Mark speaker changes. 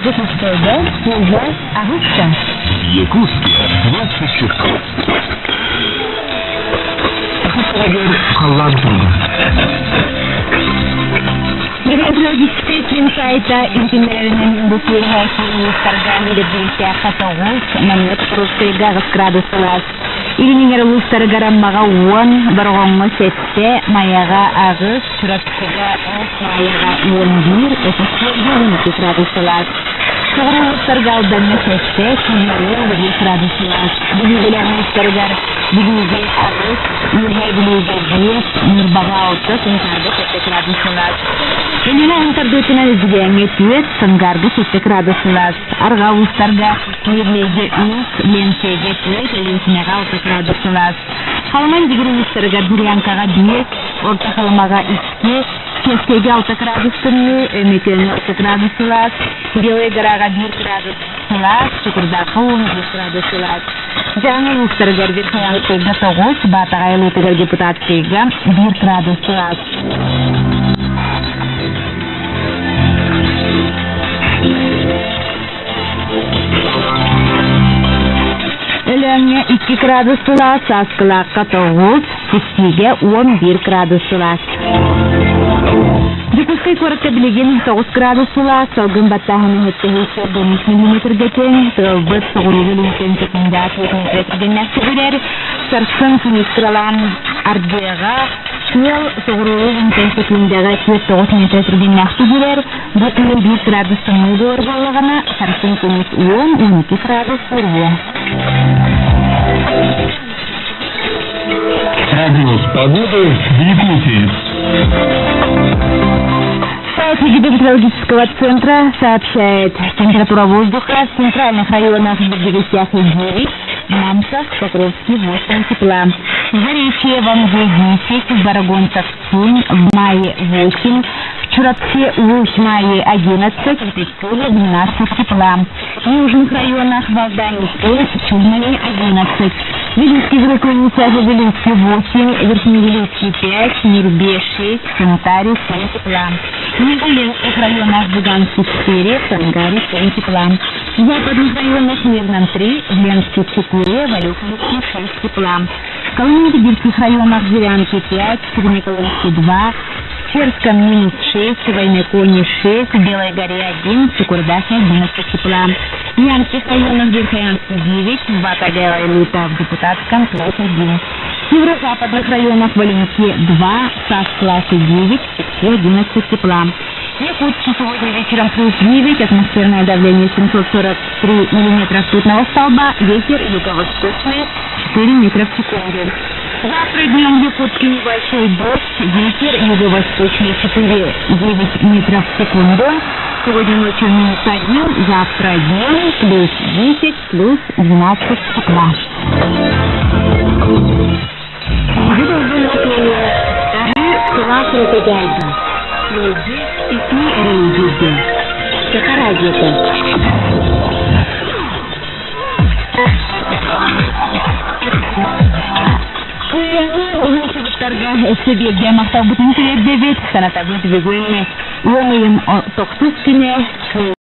Speaker 1: Запустойда, ужас, Агутска.
Speaker 2: Якутске 20 часов.
Speaker 1: Регистрируйтесь сайта интернетным индустриальным торгами для хатогус на метростейга градусалас. Илинер лустаргарам магауан баргонго сетте маяга агыс чураттыга маяга йондир эсэсэсэ градусалас. Согралыстаргал данна сетте чунеру градусалас. Билгелермыстаргар билге агыс юргай билге бес нурбагаутта сынтарга сетте градусалас. Элина интердутина изгенге тюет сангарга сетте градусалас. Аргаустарга юрлеге үс ленсеге тюет ленсмега градусалас. Халман дигрустарга бурянкага бес, орта халмага икке, кестеге 6 градустыны, өметен 6 градусалас, белый гарага 1 градусалас, чукурдака 10 градусалас. Жаңы устаргар верхаянкайга 9, батага элутыгар депутатскайга 1 градусалас. Ölönge 2 gradusалас, аскылакка 9, кестеге 11 градусалас. Дикускай коротко билеген 9 градусалас, салгын баттаханы хеттехейсе 5 миллиметрге тең, сылбыт соғырығы лүнтен секундат 8 метрден нәсігілер, сарсын күнескралан ардыға, сыл соғырығы лүнтен секундага 9 метрден нәсігілер, бұтылы 1 градустың ұлғыр болығына, сарсын күнес 10-12 градус ұрғы.
Speaker 2: Прогноз погоды в Якутии.
Speaker 1: Сайт гидрометеорологического центра сообщает, температура воздуха в центральных районах Бердянска 9, Мамсах, Покровске 8 тепла. В Заречье, Ванге 10, в Барагонцах 7, в Мае 8, в Чурапсе 8, Мае 11, в Печоре 12 тепла. В южных районах Валдане 7, в Чуднове 11. Вилюйский Вилюйский 8, Верхневилюйский 5, Нербе 6, Санитарий 7 тепла. В нижних районах Буганске 4, в Сангаре 7 тепла. В западных районах Мирном 3, в Ленске 4, в Алюховске 6 тепла. В Коломне-Сибирских районах Зырянке 5, в Среднеколымске 2, в Черском минус 6, в Войноконе 6, в Белой горе 1, в Чукурдахе 11 тепла. В Ямских районах Верхоянске 9, в Батагева и Лута в Депутатском плюс 1. В северо-западных районах Валенске 2, Сас-классе 9, в 11 тепла. В Якутске сегодня вечером плюс 9, атмосферное давление 743 мм ртутного столба, ветер юго-восточный 4 метра в секунду. Завтра днем в Якутске небольшой дождь, ветер юго-восточный 4,9 метров в секунду. Сегодня ночью минус 1, завтра днем плюс 10, плюс 12 тепла. Sakha Себеге мақтау бұтын келеді деп еді, саната бұты бегойме, оңайым тоқтыз күне